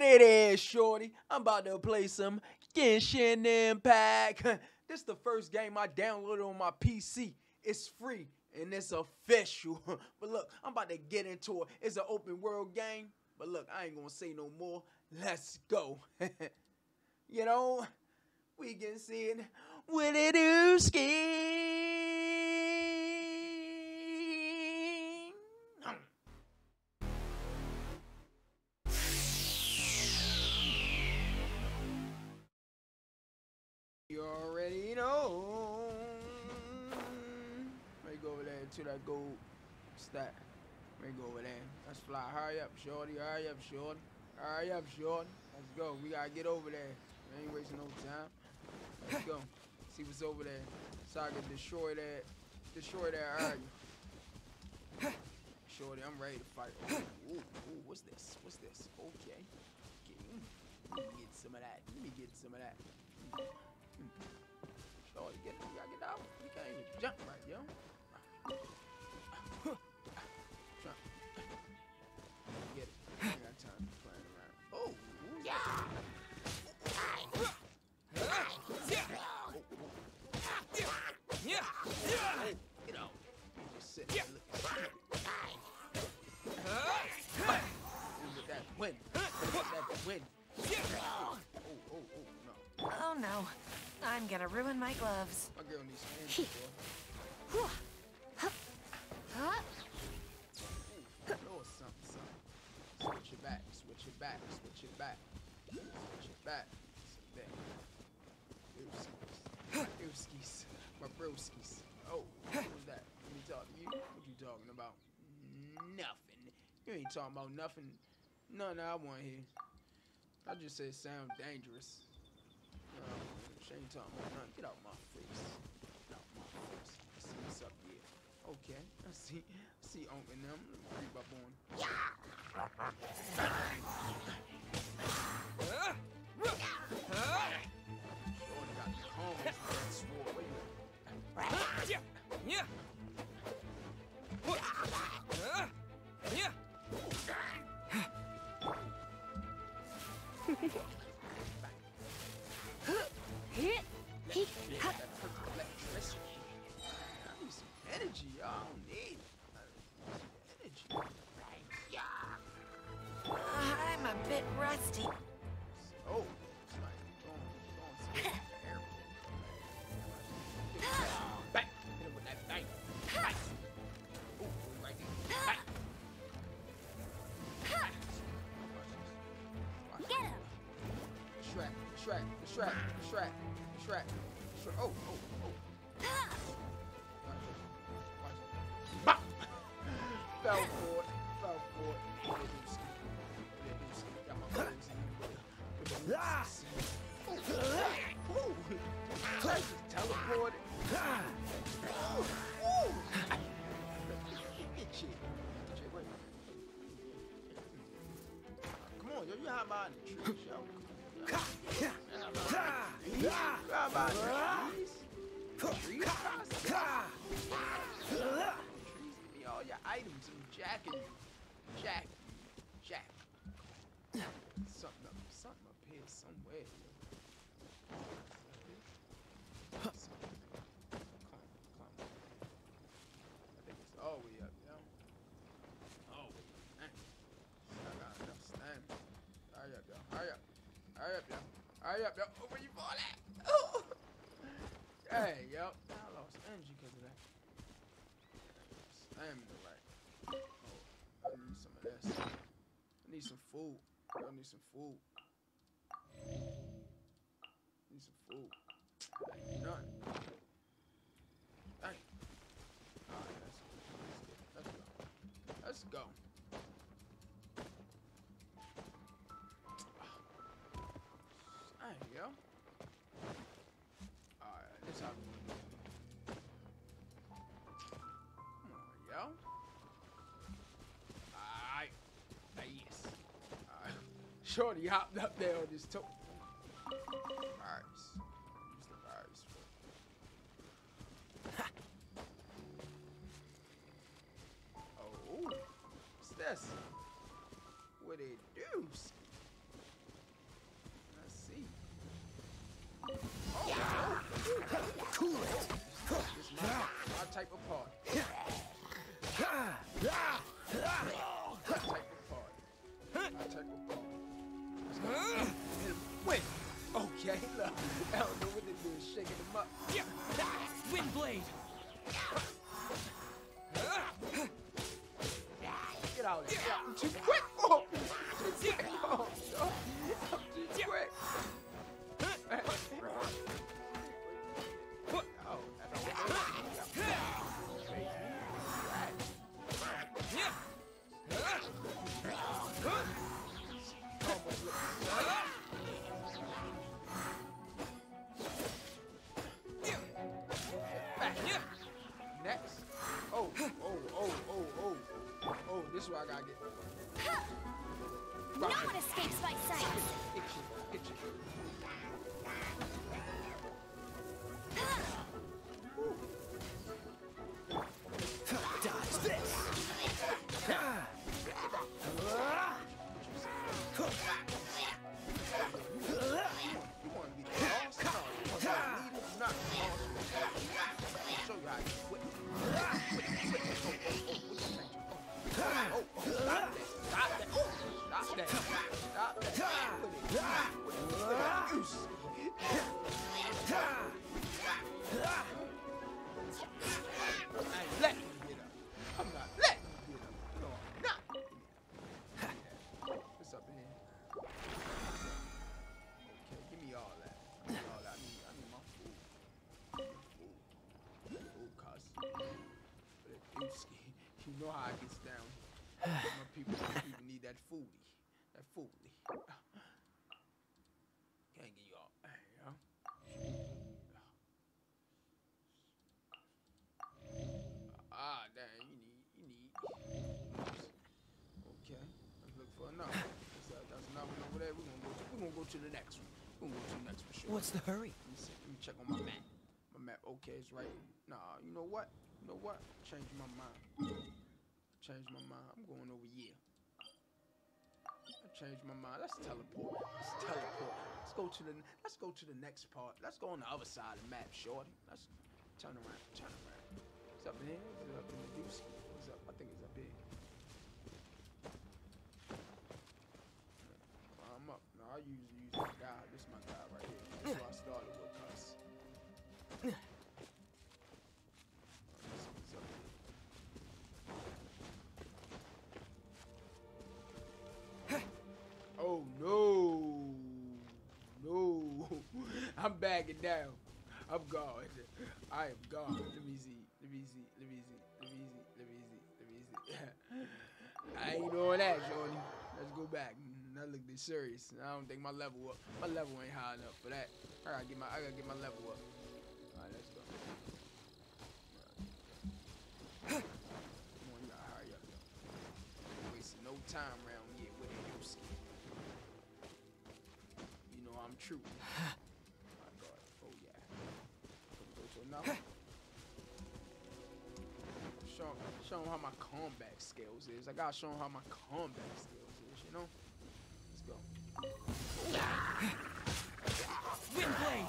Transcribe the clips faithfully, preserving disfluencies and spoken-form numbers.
it is, shorty? I'm about to play some Genshin Impact. This is the first game I downloaded on my P C. It's free and it's official. But look, I'm about to get into it. It's an open world game. But look, I ain't gonna say no more. Let's go. You know, we can see it. What it do, ski? You already know. Let me go over there to that gold stack. Let me go over there. Let's fly. Hurry up, shorty. Hurry up, shorty. Hurry up, shorty. Let's go. We gotta get over there. We ain't wasting no time. Let's go. See what's over there. So I can destroy that. Destroy that area. Shorty, I'm ready to fight. Ooh, ooh, what's this? What's this? Okay. Okay. Let me get some of that. Let me get some of that. Shorty, get it. You gotta get out. You can't even jump right, yo. Jump. Get it. I ain't got time to play around. Oh, ooh, yeah. Yeah. Yeah. Get out. You just sit there looking. With that win. With that win. Oh, oh, oh, no. Oh no. I'm gonna ruin my gloves. My girl needs some hands, boy. Huh? Ooh, little something, something. Switch it back, switch it back, switch it back. Switch it back. Sit there. Brewskis. My brewskis. Oh, what was that? Let me talk to you. What you talking about? Nothing. You ain't talking about nothing. None I want here. I just said sound dangerous. No, she ain't talking about nothing. Get out my face. Get out my face. I see what's up here. Okay. I see. I see Unc and them. Let me creep up on. Shorty got the calmest that sword. Where you at? Yeah. Yeah. Yeah. Electricity. I need some energy, y'all. I don't need energy. I'm a bit rusty. Oh, it's like going, going some air. Back. Hit him with that bang. Back. Ooh, right there. Back. Get him. Shrek, Shrek, Shrek, Shrek, Shrek, Shrek. Oh, oh, oh. Bop! Fell for it. Fell for it. What they do, Ski? What they do, Ski? Got my friends in with the moves. Ooh! I just teleported. Ooh! Ooh! Get you. Get you. Wait. Come on, yo. You how about the trees, yo? How about the trees? Trees across the sky. Trees give me all your items. I'm jacking you. Jack. Jack. Something up. Something up here somewhere. Something. Climb, climb. I think it's all the way up, yo. All the way up. I got enough stamina. Hurry up, yo. Hurry up. Hurry up, yo. Hurry up, yo. Oh, where you fall at? Oh. Hey, yo. I lost energy because of that. Stamina, right? Oh, I need some of this. I need some food. I need some food. Need some food. Ain't nothing. Dang. Alright, let's, let's go. Let's go. Hey, yo. Alright, this how we do it. Come on, yo. Alright. Yes. Alright. Shorty hopped up there on this toe. Alright. Use the virus for Oh. What's this? What it do? Oh, no. I'm too quick. Oh, that's next. Oh, oh, oh, oh, oh. Oh, this is what I gotta get. No one escapes my sight. Get you, get you. Dodge this. You want to be the boss? No, you want to be the leader? You're not the boss. I'll show you how you quit. Oh, oh, oh, stop that. Stop that. Stop that. Stop that. Quit it. Quit it. Use. I ain't letting you get up. I'm not letting you get up. No, I'm not. What's up in here? Okay, give me all that. Give me all that. I need, I need my food. Food. Food costs. But that Dusky, you know how it gets down. My people, my people need that foodie. That foodie. Can't give you all. Hey, yo. Ah, dang, you need, you need. Okay, let's look for another. That's, uh, that's another one over there. We're gonna go to, we're gonna go to the next one. We're gonna go to the next one, sure. What's the hurry? Let me see. Let me check on my map. My map, okay, it's right. Nah, you know what? You know what? Change my mind. Change my mind. I'm going over here. I changed my mind. Let's teleport. Let's teleport. Let's go to the. Let's go to the next part. Let's go on the other side of the map, shorty. Let's turn around. Turn around. What's up in here? Is it up in the deuce? What's up? I think it's up here. I'm up. No, I usually use my guy. This is my guy right here. That's what I started with, cuz. Oh no, no, I'm backing down. I'm gone. I am gone. Let me see. Let me see. Let me see. Let me see. Let me see. Let me see. I ain't doing that, shorty. Let's go back. That look this serious. I don't think my level up. My level ain't high enough for that. I gotta get my. I gotta get my level up. All right, let's go. Come on, you gotta hurry up. Ain't wasting no time around here with it, you see. You know I'm true. My God. Oh yeah. Go to another. Show, show them how my combat skills is. I gotta show them how my combat skills is, you know? Let's go. Windblade!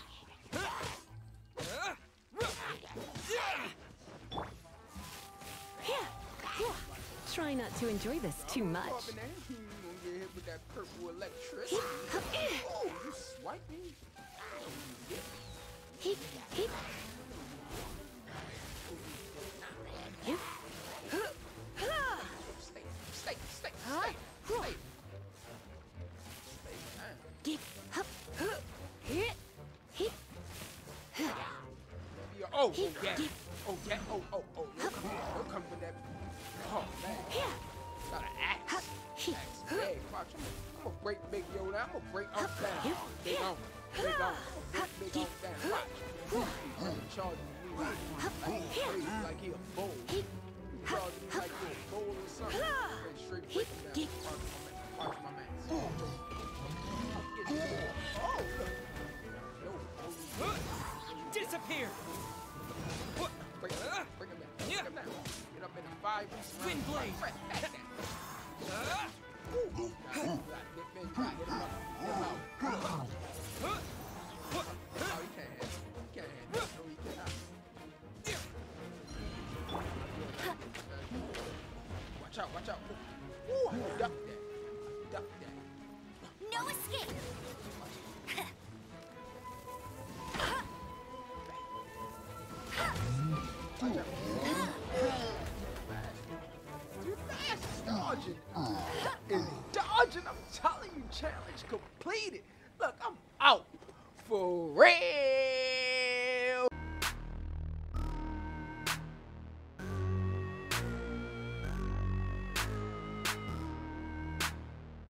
Try not to enjoy this too much. Up in there. You gonna get hit with that purple electricity. Oh, you swipe me? Heep, heep. Yep. Stay, stay, stay, Huh? stay, stay. Stay down. Get up. Hit. Heep. Yeah, oh, oh, Heep, yeah. heep. Oh, yeah. Oh, oh, oh. Don't come, don't come with that. Oh, man. Here. Got an axe. Heep. Axe. Hey, watch. I'm gonna break Big Yo down. I'm gonna break Unc down. Yep. Big Unc. Big Unc. Break Big Unc down. Watch. Charging me like, like, crazy, like he a bull. Heep. Charging me like he a bull or something. Straight, straight break him down. Watch my man. Watch my man. Get you. Oh, look. No. no. Disappear! Break him down. Break him down. Break him down. Get up in the five. Windblade. Right back down. Ooh. Nah, you got Big Ben. Try. Hit him up. Hit him out. Oh, he can't hit. He can't hit. No, he cannot. Watch out, watch out. Ooh, I ducked that. I ducked that. No escape. Watch out. You're fast. Dodging. Is dodging. challenging. I'm telling you, challenge completed. Look, I'm out for real.